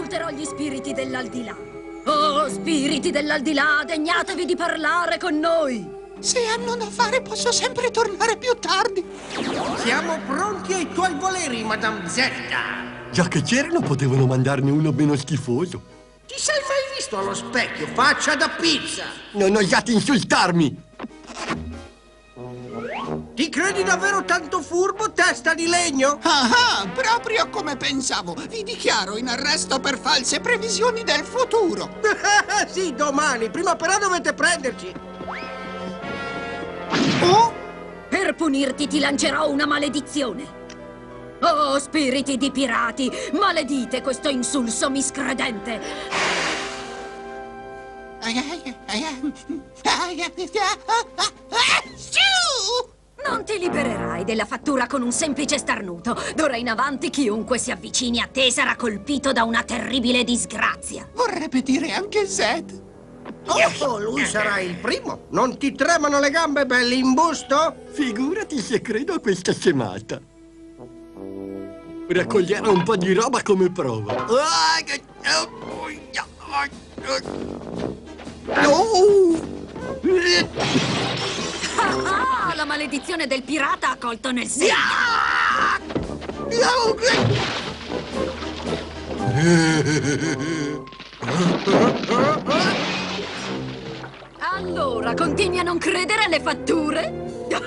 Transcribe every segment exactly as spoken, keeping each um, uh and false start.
consulterò gli spiriti dell'aldilà. Oh, spiriti dell'aldilà, degnatevi di parlare con noi! Se hanno da fare posso sempre tornare più tardi. Siamo pronti ai tuoi voleri, Madame Zelda. Già che c'erano, potevano mandarne uno meno schifoso. Ti sei mai visto allo specchio? Faccia da pizza! Non osate insultarmi! Ti credi davvero tanto furbo, testa di legno? Ah, ah, proprio come pensavo. Vi dichiaro in arresto per false previsioni del futuro. Sì, domani. Prima però dovete prenderci. Oh? Per punirti ti lancerò una maledizione. Oh, spiriti di pirati, maledite questo insulso miscredente. Non ti libererai della fattura con un semplice starnuto. D'ora in avanti chiunque si avvicini a te sarà colpito da una terribile disgrazia. Vorrebbe dire anche Zed. Oh, lui sarà il primo. Non ti tremano le gambe, bell'imbusto? Figurati se credo a questa scemata. Raccoglierò un po' di roba come prova. Ah, la maledizione del pirata ha colto nel segno. Allora, continui a non credere alle fatture?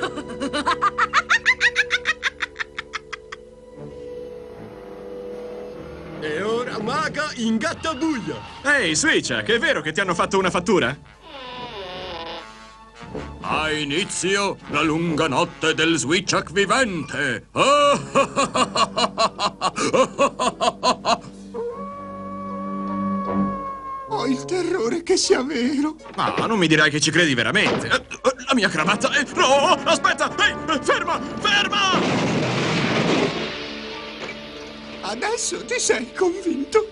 E ora, maga, ingattabuia! Ehi, Switchak, è vero che ti hanno fatto una fattura? Ha inizio la lunga notte del Switchak vivente! Ho il terrore che sia vero. Ma non mi dirai che ci credi veramente? Eh, La mia cravatta è... No, aspetta! Ehi, ferma, ferma! Adesso ti sei convinto?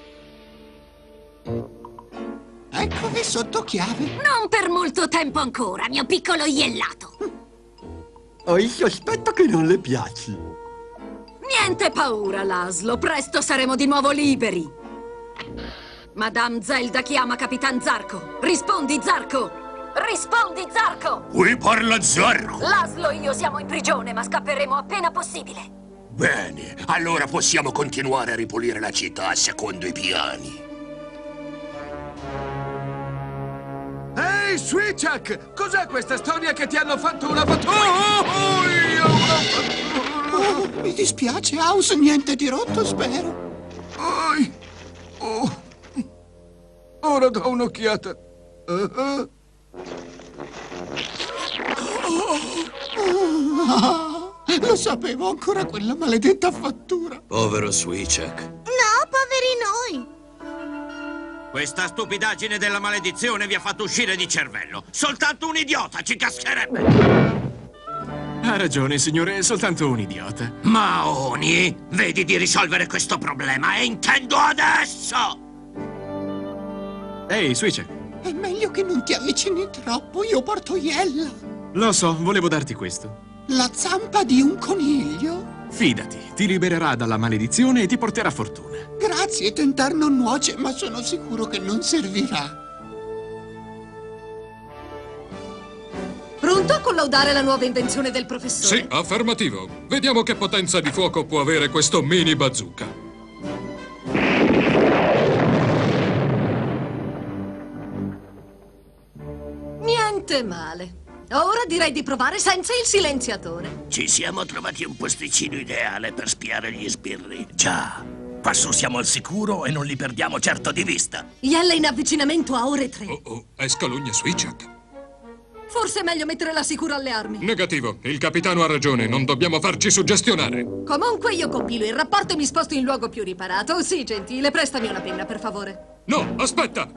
Eccomi sotto chiave. Non per molto tempo ancora, mio piccolo iellato. Ho il sospetto che non le piaci. Niente paura, Laszlo. Presto saremo di nuovo liberi. Madame Zelda chiama Capitan Zarco. Rispondi, Zarco! Rispondi, Zarco! Qui parla Zarco. Laszlo e io siamo in prigione, ma scapperemo appena possibile. Bene, allora possiamo continuare a ripulire la città secondo i piani. Ehi, Switchak! Cos'è questa storia che ti hanno fatto una fattura? Oh, mi dispiace, House, niente di rotto, spero. Oh. Ora do un'occhiata. Uh-huh. Oh, lo sapevo, ancora quella maledetta fattura. Povero Switchak. No, poveri noi. Questa stupidaggine della maledizione vi ha fatto uscire di cervello. Soltanto un idiota ci cascherebbe. Ha ragione, signore, è soltanto un idiota. Maoni, vedi di risolvere questo problema e intendo adesso! Ehi, Switchak. È meglio che non ti avvicini troppo, io porto Iella. Lo so, volevo darti questo. La zampa di un coniglio? Fidati, ti libererà dalla maledizione e ti porterà fortuna. Grazie, tentar non nuoce, ma sono sicuro che non servirà. Pronto a collaudare la nuova invenzione del professore? Sì, affermativo. Vediamo che potenza di fuoco può avere questo mini bazooka. Niente male. Ora direi di provare senza il silenziatore. Ci siamo trovati un posticino ideale per spiare gli sbirri. Già, quassù siamo al sicuro e non li perdiamo certo di vista. Iella in avvicinamento a ore tre. Oh, oh, è scalogna Switchak. Forse è meglio mettere la sicura alle armi. Negativo, il capitano ha ragione, non dobbiamo farci suggestionare. Comunque io compilo il rapporto e mi sposto in luogo più riparato. Sì, gentile, prestami una penna, per favore. No, aspetta!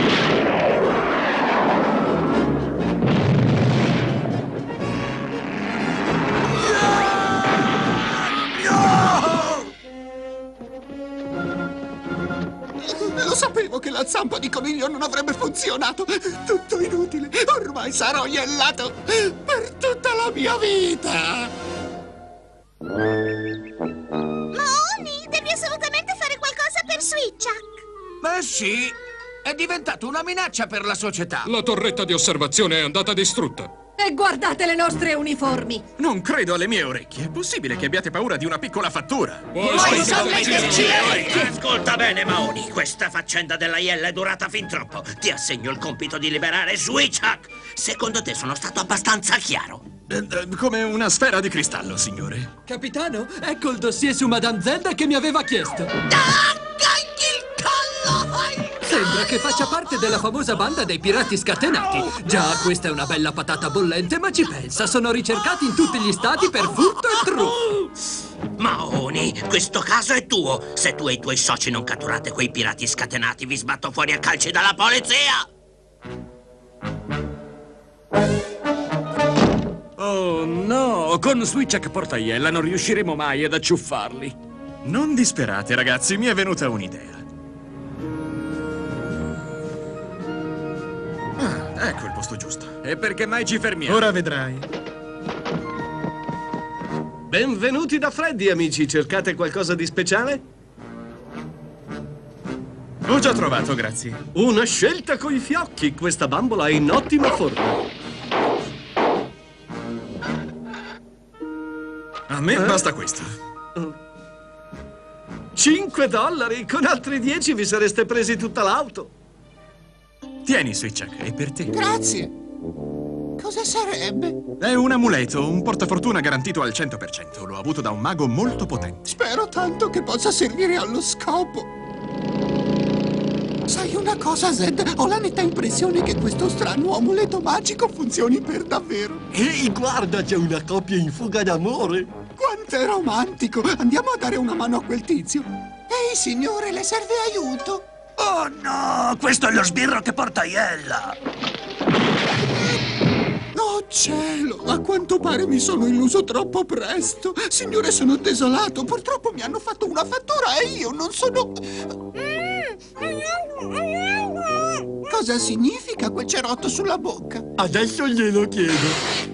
Lo sapevo che la zampa di coniglio non avrebbe funzionato. Tutto inutile. Ormai sarò iellato per tutta la mia vita. Maoni, devi assolutamente fare qualcosa per per Switchak. Beh sì, è diventato una minaccia per la società. La torretta di osservazione è andata distrutta. E guardate le nostre uniformi! Non credo alle mie orecchie. È possibile che abbiate paura di una piccola fattura? Vuoi scommetterci le orecchie? Ascolta bene, Maoni. Questa faccenda della Iella è durata fin troppo. Ti assegno il compito di liberare Switchak. Secondo te sono stato abbastanza chiaro? Eh, eh, come una sfera di cristallo, signore. Capitano, ecco il dossier su Madame Zelda che mi aveva chiesto. Sembra che faccia parte della famosa banda dei pirati scatenati. Già, questa è una bella patata bollente, ma ci pensa, sono ricercati in tutti gli stati per furto e truffa. Maoni, questo caso è tuo. Se tu e i tuoi soci non catturate quei pirati scatenati, vi sbatto fuori a calci dalla polizia. Oh no, con Switchak portaiella non riusciremo mai ad acciuffarli. Non disperate, ragazzi, mi è venuta un'idea. Ah, ecco il posto giusto. E perché mai ci fermiamo? Ora vedrai. Benvenuti da Freddy, amici. Cercate qualcosa di speciale? Ho già trovato, grazie. Una scelta coi fiocchi. Questa bambola è in ottima forma. A me Eh? basta questo. cinque dollari? Con altri dieci vi sareste presi tutta l'auto. Tieni, Switchak, è per te. Grazie. Cosa sarebbe? È un amuleto, un portafortuna garantito al cento per cento. L'ho avuto da un mago molto potente. Spero tanto che possa servire allo scopo. Sai una cosa, Zed? Ho la netta impressione che questo strano amuleto magico funzioni per davvero. Ehi, guarda, c'è una coppia in fuga d'amore. Quanto è romantico! Andiamo a dare una mano a quel tizio. Ehi, signore, le serve aiuto? Oh no, questo è lo sbirro che porta Iella. Oh cielo, a quanto pare mi sono illuso troppo presto. Signore, sono desolato. Purtroppo mi hanno fatto una fattura e io non sono... Cosa significa quel cerotto sulla bocca? Adesso glielo chiedo.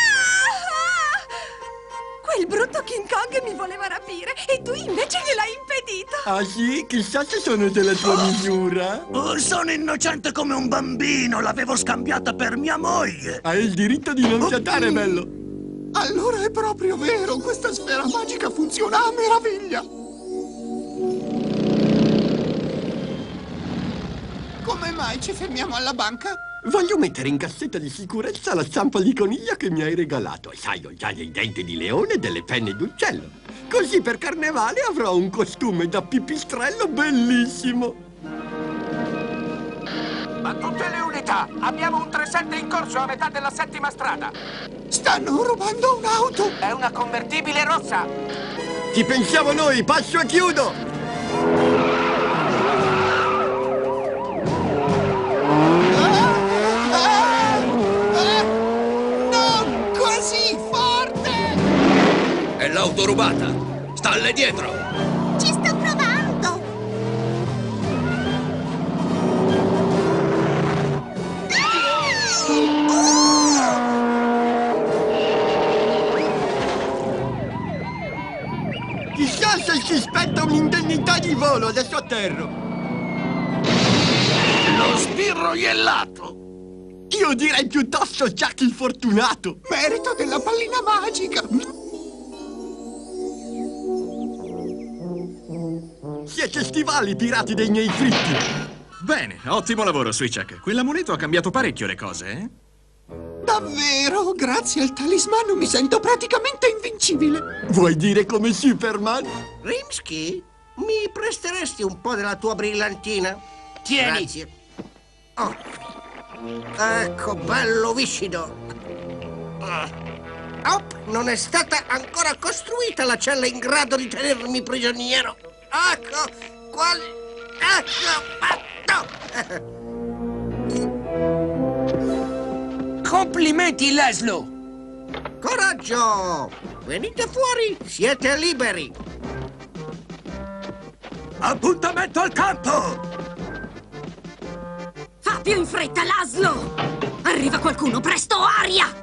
Quel brutto King Kong mi voleva rapire e tu invece gliel'hai impedito. Ah sì? Chissà se sono della tua misura. Oh, sono innocente come un bambino, l'avevo scambiata per mia moglie. Hai il diritto di non fiatare, bello. Allora è proprio vero, questa sfera magica funziona a meraviglia. Come mai ci fermiamo alla banca? Voglio mettere in cassetta di sicurezza la zampa di coniglio che mi hai regalato. Sai, ho già dei denti di leone e delle penne d'uccello. Così per carnevale avrò un costume da pipistrello bellissimo. A tutte le unità, abbiamo un tre sette in corso a metà della settima strada. Stanno rubando un'auto. È una convertibile rossa. Ci pensiamo noi, passo e chiudo. È l'auto rubata. Stalle dietro. Ci sto provando. Chissà se si spetta un'indennità di volo, adesso atterro. Lo sbirro iellato. Io direi piuttosto Jack il fortunato. Merito della pallina magica. Siete stivali, pirati dei miei fritti. Bene, ottimo lavoro, Switchak. Quell'amuleto ha cambiato parecchio le cose, eh? Davvero? Grazie al talismano mi sento praticamente invincibile. Vuoi dire come Superman? Rimsky, mi presteresti un po' della tua brillantina? Tieni. Grazie. Oh. Ecco, bello viscido. Oh, non è stata ancora costruita la cella in grado di tenermi prigioniero. Ecco, qual... Ecco, fatto! Complimenti, Laszlo! Coraggio! Venite fuori, siete liberi! Appuntamento al campo! Fa più in fretta, Laszlo! Arriva qualcuno, presto, aria!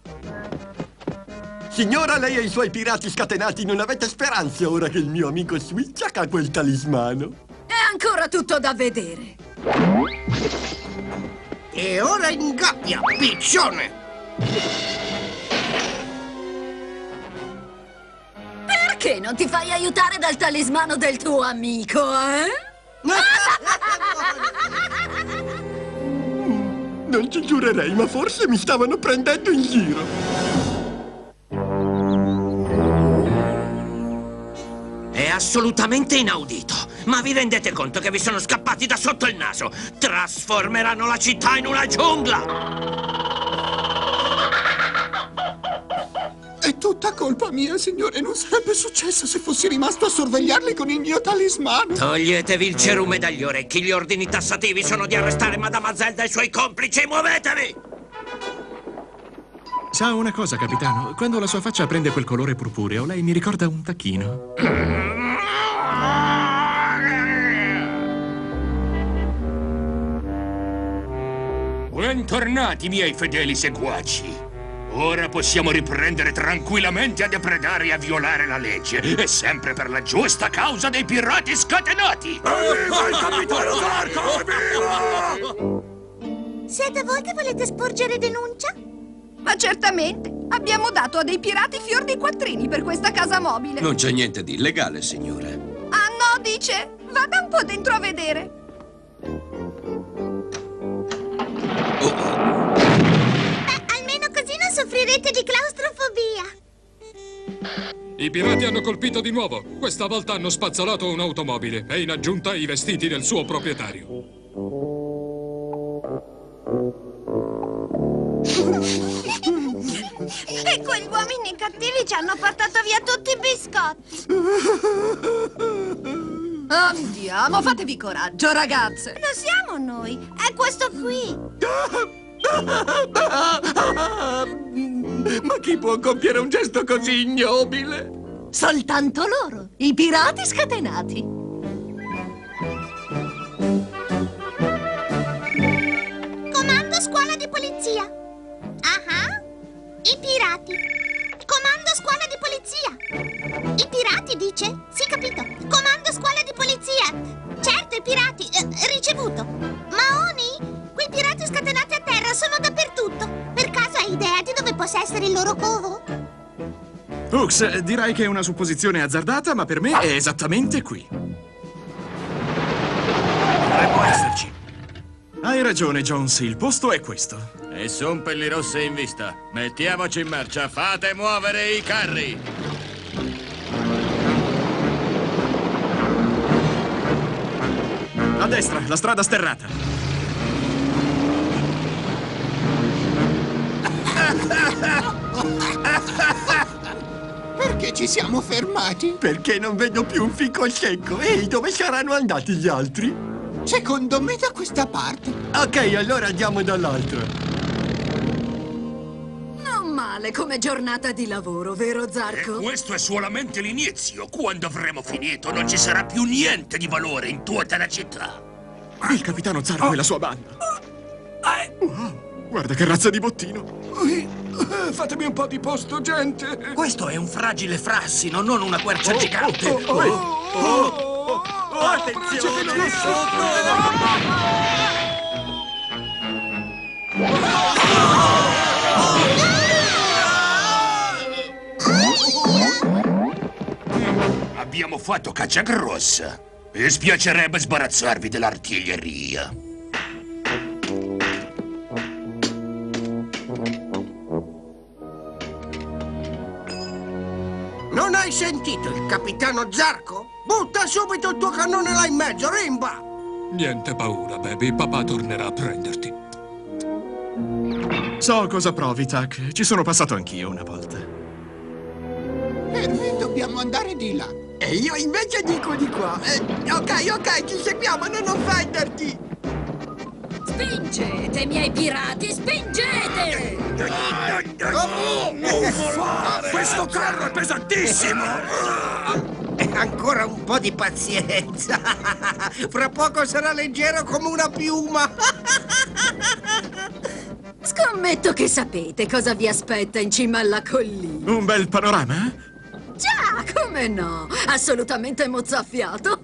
Signora, lei e i suoi pirati scatenati non avete speranze ora che il mio amico Switchak ha quel talismano. ancora tutto da vedere. E ora in gabbia, piccione! Perché non ti fai aiutare dal talismano del tuo amico, eh? Non ci giurerei, ma forse mi stavano prendendo in giro. È assolutamente inaudito. Ma vi rendete conto che vi sono scappati da sotto il naso? Trasformeranno la città in una giungla! È tutta colpa mia, signore. Non sarebbe successo se fossi rimasto a sorvegliarli con il mio talismano. Toglietevi il cerume dagli orecchi. Gli ordini tassativi sono di arrestare Madame Zelda e i suoi complici. Muovetevi! Sa una cosa, capitano? Quando la sua faccia prende quel colore purpureo, lei mi ricorda un tacchino. Bentornati, miei fedeli seguaci. Ora possiamo riprendere tranquillamente a depredare e a violare la legge, e sempre per la giusta causa dei pirati scatenati! Viva il capitano Zarco! Viva! Siete voi che volete sporgere denuncia? Ma certamente! Abbiamo dato a dei pirati fior di quattrini per questa casa mobile. Non c'è niente di illegale, signore. Ah no, dice! Vada un po' dentro a vedere. Oh. Così non soffrirete di claustrofobia. I pirati hanno colpito di nuovo. Questa volta hanno spazzolato un'automobile e in aggiunta i vestiti del suo proprietario. E quegli uomini cattivi ci hanno portato via tutti i biscotti. Andiamo, fatevi coraggio, ragazze. Lo siamo noi. È questo qui. Ma chi può compiere un gesto così ignobile? Soltanto loro, i pirati scatenati. Comando scuola di polizia. Ah, i pirati. Comando scuola di polizia. I pirati, dice? Sì, capito. Comando scuola di polizia. Certo, i pirati. Eh, ricevuto. Maoni? Quei pirati scatenati a terra sono dappertutto. Per caso hai idea di dove possa essere il loro covo? Ux, direi che è una supposizione azzardata, ma per me è esattamente qui. Dovrebbe esserci. Hai ragione, Jones, il posto è questo. Nessun pellirosse in vista. Mettiamoci in marcia, fate muovere i carri! A destra, la strada sterrata. Perché ci siamo fermati? Perché non vedo più un fico secco. Ehi, dove saranno andati gli altri? Secondo me da questa parte. Ok, allora andiamo dall'altra. Non male come giornata di lavoro, vero Zarco? E questo è solamente l'inizio. Quando avremo finito non ci sarà più niente di valore in tutta la città. Il capitano Zarco e la sua banda. Wow, guarda che razza di bottino. Fatemi un po' di posto, gente! Questo è un fragile frassino, non una quercia oh, gigante! Oh, oh, oh, oh, oh, oh, attenzione! Abbiamo fatto caccia grossa. E spiacerebbe sbarazzarvi dell'artiglieria. Non hai sentito il capitano Zarco? Butta subito il tuo cannone là in mezzo, rimba! Niente paura, baby. Papà tornerà a prenderti. So cosa provi, Tuck. Ci sono passato anch'io una volta. Henry, dobbiamo andare di là. E io invece dico di qua. Eh, ok, ok, ci seguiamo, non offenderti. Spingete, miei pirati, spingete! Questo carro è pesantissimo! E ancora un po' di pazienza. Fra poco sarà leggero come una piuma. Scommetto che sapete cosa vi aspetta in cima alla collina. Un bel panorama? Già! Ah, come no? Assolutamente mozzafiato.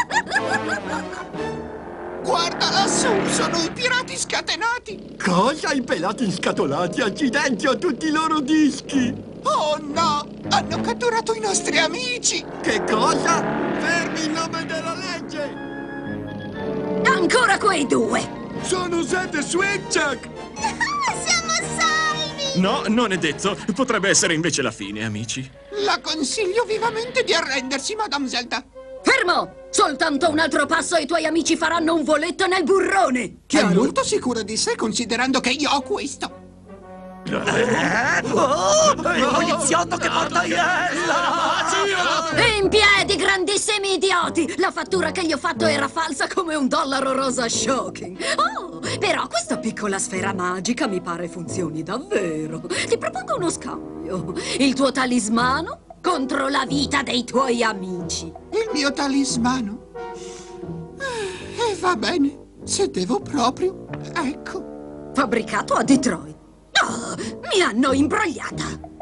Guarda lassù, sono i pirati scatenati! Cosa? I pelati inscatolati? Accidenti, ho tutti i loro dischi! Oh no! Hanno catturato i nostri amici! Che cosa? Fermi in nome della legge! Ancora quei due! Sono Zed e Switchak! Siamo salvi! No, non è detto. Potrebbe essere invece la fine, amici. La consiglio vivamente di arrendersi, Madame Zelda! Fermo! Soltanto un altro passo e i tuoi amici faranno un voletto nel burrone! È molto sicura di sé, considerando che io ho questo! Eh? Oh, è il poliziotto che porta Iella! In piedi, grandissimi idioti! La fattura che gli ho fatto era falsa come un dollaro rosa shocking. Oh, però questa piccola sfera magica mi pare funzioni davvero. Ti propongo uno scambio. Il tuo talismano contro la vita dei tuoi amici. Il mio talismano? E eh, va bene, se devo proprio, ecco. Fabbricato a Detroit. Oh, mi hanno imbrogliata.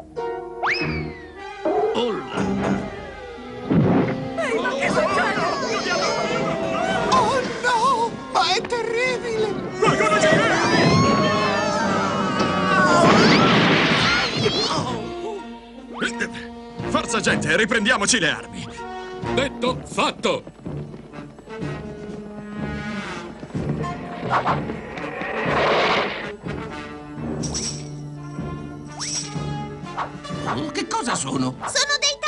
Oh là. Ehi, ma che succede? Oh no, ma è terribile. Forza, gente, riprendiamoci le armi. Detto, fatto! Che cosa sono? Sono dei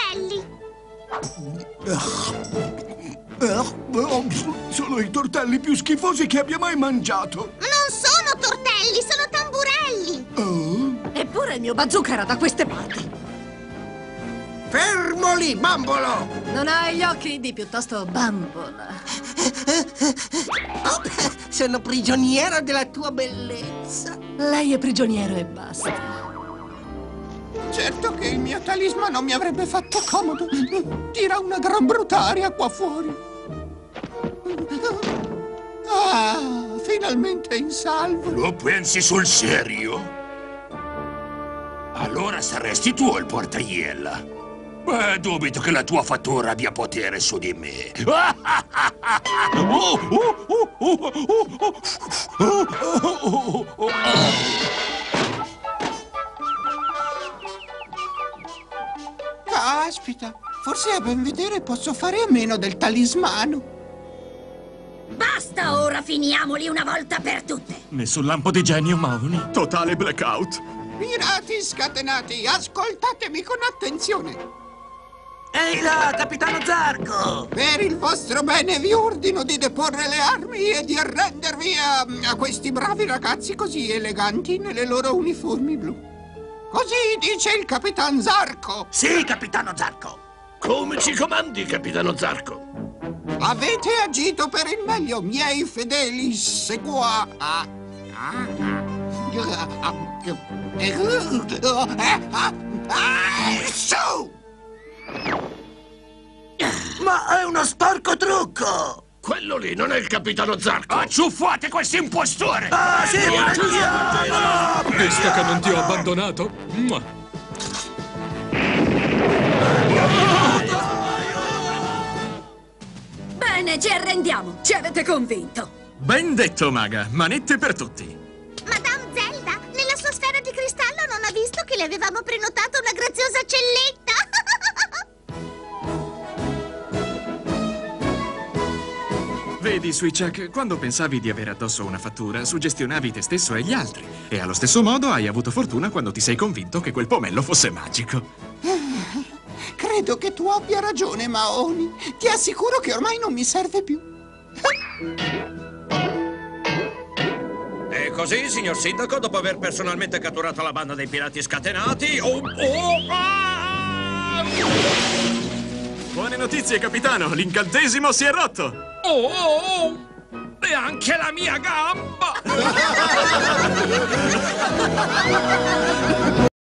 tamburelli. Sono i tortelli più schifosi che abbia mai mangiato. Non sono tortelli, sono tamburelli. Oh? Eppure il mio bazooka era da queste parti. Fermo lì, bambolo! Non hai gli occhi di piuttosto bambola. Oh, sono prigioniero della tua bellezza. Lei è prigioniero e basta. Certo che il mio talismano mi avrebbe fatto comodo. Tira una gran brutaria qua fuori. Ah, finalmente in salvo. Lo pensi sul serio? Allora saresti tu il portaiella. Beh, dubito che la tua fattura abbia potere su di me. Caspita, forse a ben vedere posso fare a meno del talismano. Basta ora, finiamoli una volta per tutte. Nessun lampo di genio, Mahoney. Totale blackout. Pirati scatenati, ascoltatemi con attenzione. Ehi là, capitano Zarco! Per il vostro bene vi ordino di deporre le armi e di arrendervi a, a questi bravi ragazzi così eleganti nelle loro uniformi blu. Così dice il Capitan Zarco. Sì, capitano Zarco. Come ci comandi, capitano Zarco? Avete agito per il meglio, miei fedeli segua... Ah. Su! Ma è uno sporco trucco! Quello lì non è il capitano Zarco! Acciuffate questo impostore! Ah, sì, andiamo! Visto che non ti ho abbandonato? Mua. Bene, ci arrendiamo. Ci avete convinto. Ben detto, maga. Manette per tutti. Madame Zelda, nella sua sfera di cristallo non ha visto che le avevamo prenotato una graziosa celletta. Vedi, Switchak, quando pensavi di avere addosso una fattura, suggestionavi te stesso e gli altri. E allo stesso modo hai avuto fortuna quando ti sei convinto che quel pomello fosse magico. Credo che tu abbia ragione, Mahoney. Ti assicuro che ormai non mi serve più. E così, signor Sindaco, dopo aver personalmente catturato la banda dei pirati scatenati... Oh, oh, ah! Buone notizie, capitano! L'incantesimo si è rotto! Oh, oh, oh! E anche la mia gamba!